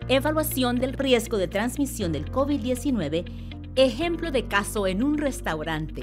Evaluación del riesgo de transmisión del COVID-19, ejemplo de caso en un restaurante.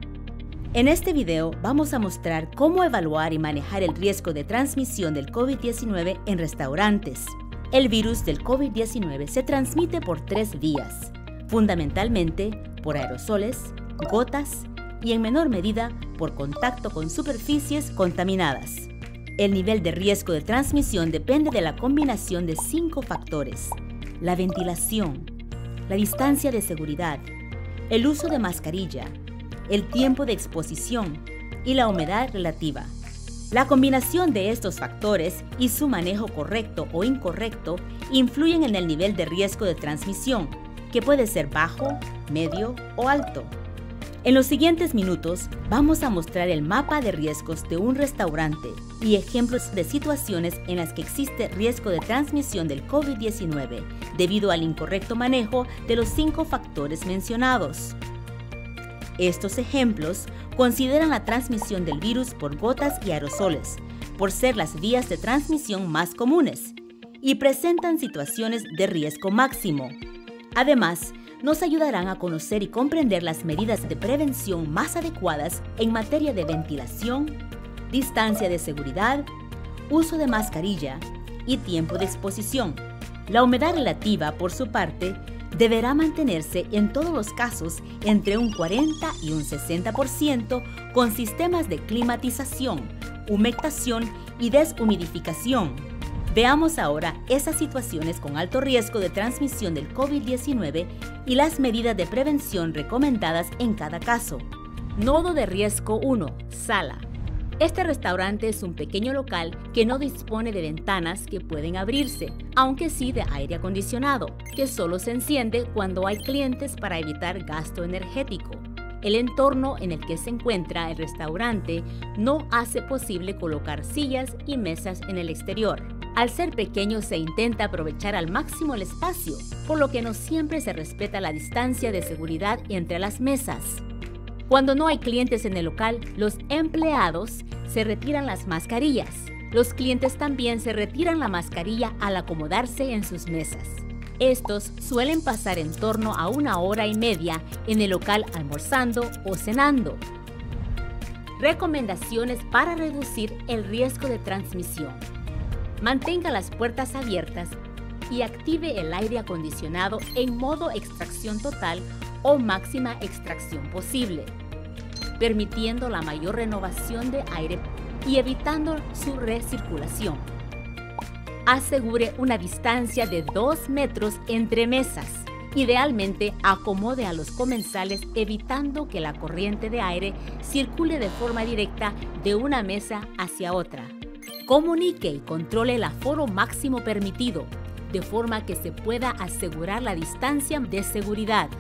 En este video vamos a mostrar cómo evaluar y manejar el riesgo de transmisión del COVID-19 en restaurantes. El virus del COVID-19 se transmite por 3 vías, fundamentalmente por aerosoles, gotas y en menor medida por contacto con superficies contaminadas. El nivel de riesgo de transmisión depende de la combinación de 5 factores: la ventilación, la distancia de seguridad, el uso de mascarilla, el tiempo de exposición y la humedad relativa. La combinación de estos factores y su manejo correcto o incorrecto influyen en el nivel de riesgo de transmisión, que puede ser bajo, medio o alto. En los siguientes minutos vamos a mostrar el mapa de riesgos de un restaurante y ejemplos de situaciones en las que existe riesgo de transmisión del COVID-19 debido al incorrecto manejo de los 5 factores mencionados. Estos ejemplos consideran la transmisión del virus por gotas y aerosoles, por ser las vías de transmisión más comunes, y presentan situaciones de riesgo máximo. Además, nos ayudarán a conocer y comprender las medidas de prevención más adecuadas en materia de ventilación, distancia de seguridad, uso de mascarilla y tiempo de exposición. La humedad relativa, por su parte, deberá mantenerse en todos los casos entre un 40 y un 60% con sistemas de climatización, humectación y deshumidificación. Veamos ahora esas situaciones con alto riesgo de transmisión del COVID-19 y las medidas de prevención recomendadas en cada caso. Nodo de riesgo 1. Sala. Este restaurante es un pequeño local que no dispone de ventanas que pueden abrirse, aunque sí de aire acondicionado, que solo se enciende cuando hay clientes para evitar gasto energético. El entorno en el que se encuentra el restaurante no hace posible colocar sillas y mesas en el exterior. Al ser pequeño se intenta aprovechar al máximo el espacio, por lo que no siempre se respeta la distancia de seguridad entre las mesas. Cuando no hay clientes en el local, los empleados se retiran las mascarillas. Los clientes también se retiran la mascarilla al acomodarse en sus mesas. Estos suelen pasar en torno a 1 hora y media en el local almorzando o cenando. Recomendaciones para reducir el riesgo de transmisión. Mantenga las puertas abiertas y active el aire acondicionado en modo extracción total o máxima extracción posible, permitiendo la mayor renovación de aire y evitando su recirculación. Asegure una distancia de 2 metros entre mesas. Idealmente, acomode a los comensales evitando que la corriente de aire circule de forma directa de una mesa hacia otra. Comunique y controle el aforo máximo permitido, de forma que se pueda asegurar la distancia de seguridad.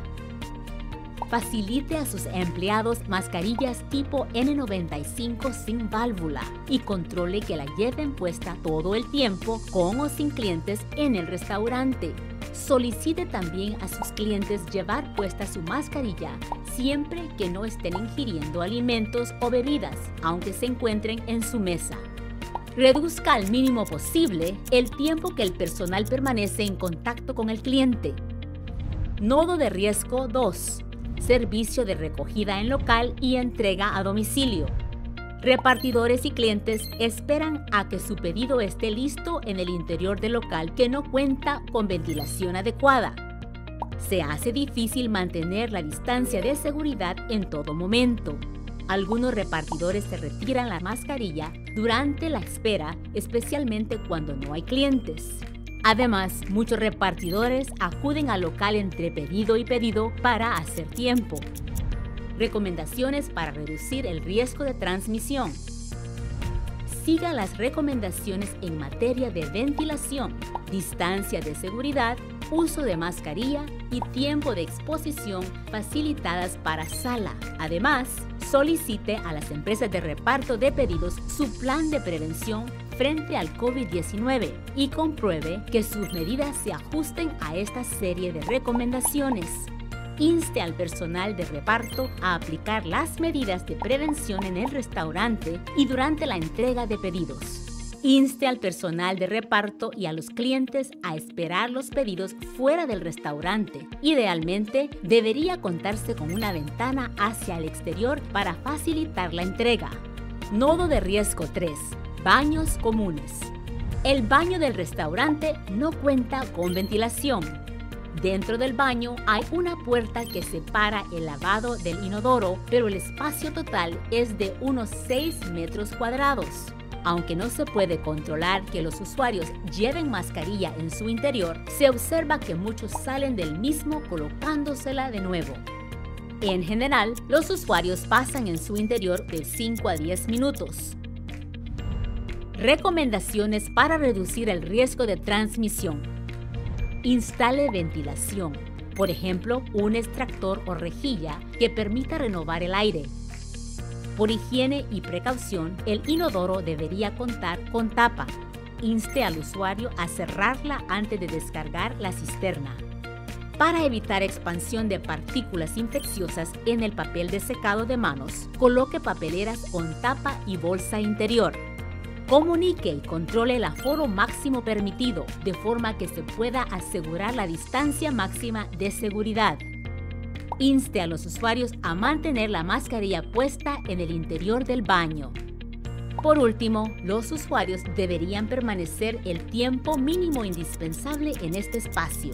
Facilite a sus empleados mascarillas tipo N95 sin válvula y controle que la lleven puesta todo el tiempo con o sin clientes en el restaurante. Solicite también a sus clientes llevar puesta su mascarilla siempre que no estén ingiriendo alimentos o bebidas, aunque se encuentren en su mesa. Reduzca al mínimo posible el tiempo que el personal permanece en contacto con el cliente. Nodo de riesgo 2. Servicio de recogida en local y entrega a domicilio. Repartidores y clientes esperan a que su pedido esté listo en el interior del local que no cuenta con ventilación adecuada. Se hace difícil mantener la distancia de seguridad en todo momento. Algunos repartidores se retiran la mascarilla durante la espera, especialmente cuando no hay clientes. Además, muchos repartidores acuden al local entre pedido y pedido para hacer tiempo. Recomendaciones para reducir el riesgo de transmisión. Siga las recomendaciones en materia de ventilación, distancia de seguridad, uso de mascarilla y tiempo de exposición facilitadas para sala. Además, solicite a las empresas de reparto de pedidos su plan de prevención frente al COVID-19 y compruebe que sus medidas se ajusten a esta serie de recomendaciones. Inste al personal de reparto a aplicar las medidas de prevención en el restaurante y durante la entrega de pedidos. Inste al personal de reparto y a los clientes a esperar los pedidos fuera del restaurante. Idealmente, debería contarse con una ventana hacia el exterior para facilitar la entrega. Nodo de riesgo 3. Baños comunes. El baño del restaurante no cuenta con ventilación. Dentro del baño hay una puerta que separa el lavado del inodoro, pero el espacio total es de unos 6 metros cuadrados. Aunque no se puede controlar que los usuarios lleven mascarilla en su interior, se observa que muchos salen del mismo colocándosela de nuevo. En general, los usuarios pasan en su interior de 5 a 10 minutos. Recomendaciones para reducir el riesgo de transmisión. Instale ventilación, por ejemplo, un extractor o rejilla que permita renovar el aire. Por higiene y precaución, el inodoro debería contar con tapa. Inste al usuario a cerrarla antes de descargar la cisterna. Para evitar expansión de partículas infecciosas en el papel de secado de manos, coloque papeleras con tapa y bolsa interior. Comunique y controle el aforo máximo permitido, de forma que se pueda asegurar la distancia máxima de seguridad. Inste a los usuarios a mantener la mascarilla puesta en el interior del baño. Por último, los usuarios deberían permanecer el tiempo mínimo indispensable en este espacio.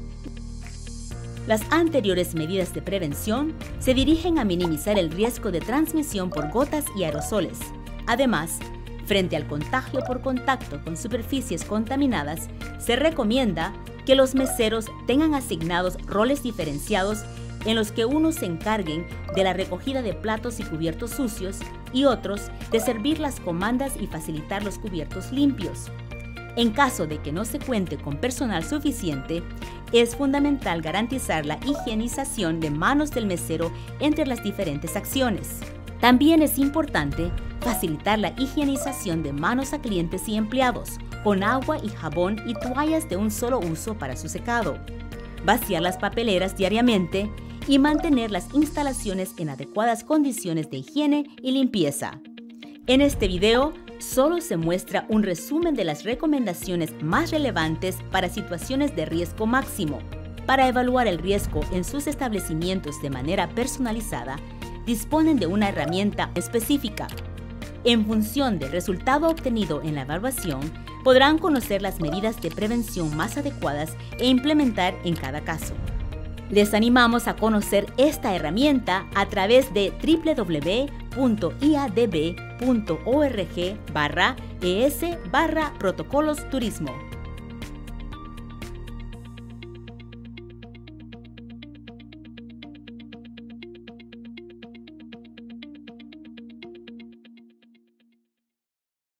Las anteriores medidas de prevención se dirigen a minimizar el riesgo de transmisión por gotas y aerosoles. Además, frente al contagio por contacto con superficies contaminadas, se recomienda que los meseros tengan asignados roles diferenciados en los que unos se encarguen de la recogida de platos y cubiertos sucios y otros de servir las comandas y facilitar los cubiertos limpios. En caso de que no se cuente con personal suficiente, es fundamental garantizar la higienización de manos del mesero entre las diferentes acciones. También es importante facilitar la higienización de manos a clientes y empleados, con agua y jabón y toallas de un solo uso para su secado. Vaciar las papeleras diariamente y mantener las instalaciones en adecuadas condiciones de higiene y limpieza. En este video, solo se muestra un resumen de las recomendaciones más relevantes para situaciones de riesgo máximo. Para evaluar el riesgo en sus establecimientos de manera personalizada, disponen de una herramienta específica. En función del resultado obtenido en la evaluación, podrán conocer las medidas de prevención más adecuadas e implementar en cada caso. Les animamos a conocer esta herramienta a través de www.iadb.org/es/protocolos turismo.